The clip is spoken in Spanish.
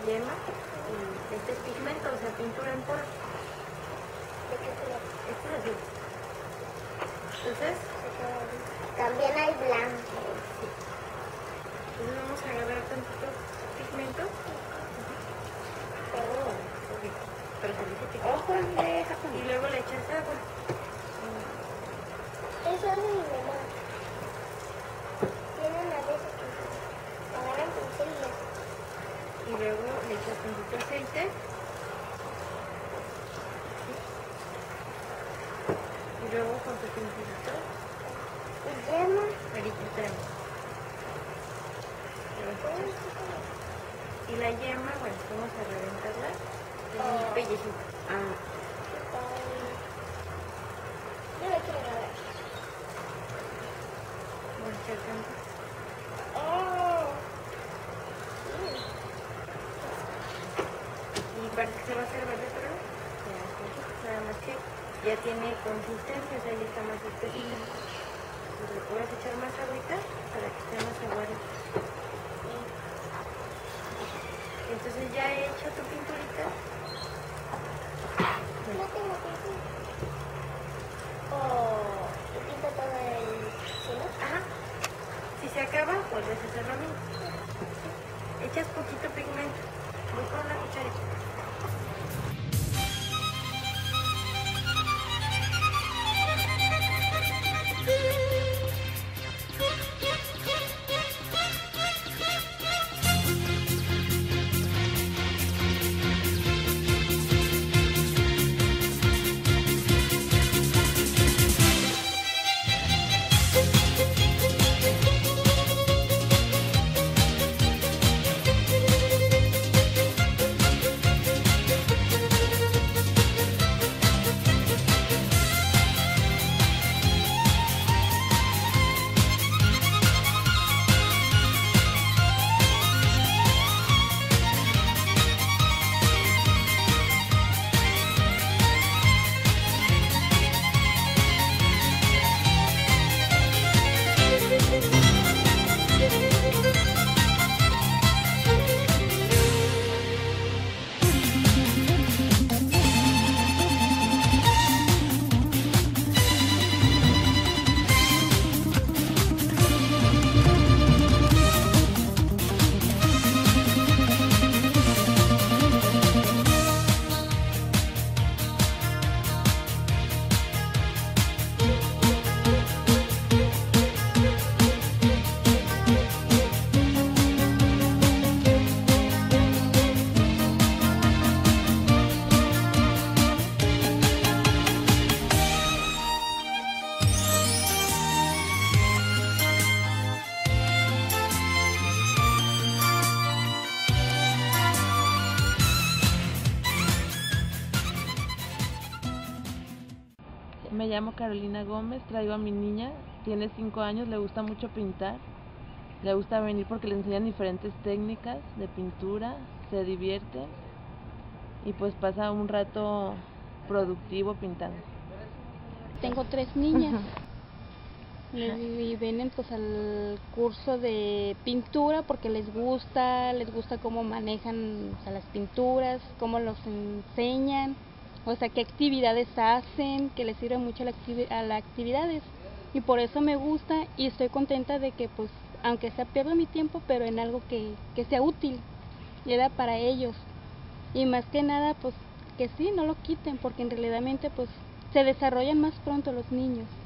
yema y este es pigmento, o sea, pintura en polvo. ¿De qué color? Este es azul. Entonces, también hay blanco. sí. Entonces vamos a agarrar tantito pigmento. Pero se dice pigmento. Y luego le echas agua. Eso es mi mamá. Tiene una de esas que agarran pincel y eso. Y luego le echas tantito aceite. Y luego con tu pincelito. Y yema. Ahorita tenemos. Y la yema, bueno, vamos a reventarla. Un pellejito. Yo la quiero agarrar. Vamos a echar tantito. Y parece que se va a hacer verde, pero nada más que ya tiene consistencia, o sea, ya está más espesita. Entonces le puedes echar más agüita para que esté más aguado. Entonces ya he hecho tu pinturita. No tengo pincel. ¿Y pinto todo el cielo? Ajá. Si se acaba, vuelves a hacer lo mismo. Echas poquito pigmento. Voy con una cucharita. Me llamo Carolina Gómez, traigo a mi niña, tiene 5 años, le gusta mucho pintar, le gusta venir porque le enseñan diferentes técnicas de pintura, se divierte y pues pasa un rato productivo pintando. Tengo 3 niñas y vienen pues al curso de pintura porque les gusta cómo manejan, o sea, las pinturas, cómo los enseñan. O sea, qué actividades hacen, que les sirve mucho a las actividades. Y por eso me gusta y estoy contenta de que, pues, aunque sea pierdo mi tiempo, pero en algo que sea útil, era para ellos. Y más que nada, pues, que sí, no lo quiten, porque en realidad, pues, se desarrollan más pronto los niños.